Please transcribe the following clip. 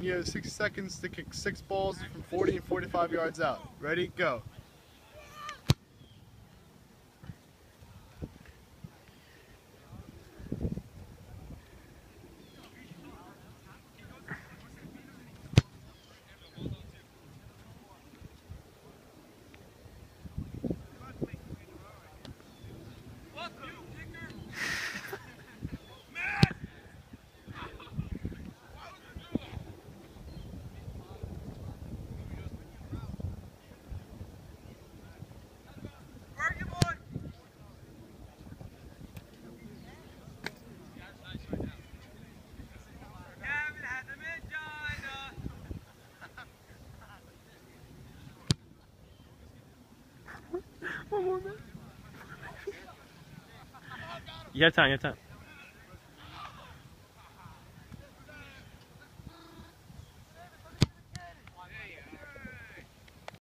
you have 6 seconds to kick 6 balls from 40 and 45 yards out. Ready? Go. Your time, your time.